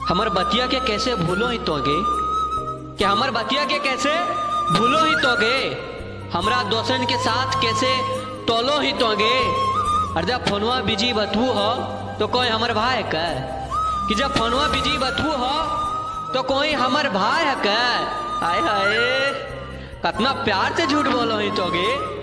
हमर बतिया के कैसे भूलो ही तोगे, कि हमर बतिया के कैसे भूलो ही तोगे, हमरा दोस्तन के साथ कैसे टोलो ही तोगे। और जब फोनवा बिजी बतू हो तो कोई हमर भाई का, कि जब फोनवा बिजी बतू हो तो कोई हमर भाई है का। हाय हाय, कितना प्यार से झूठ बोलो ही तोगे।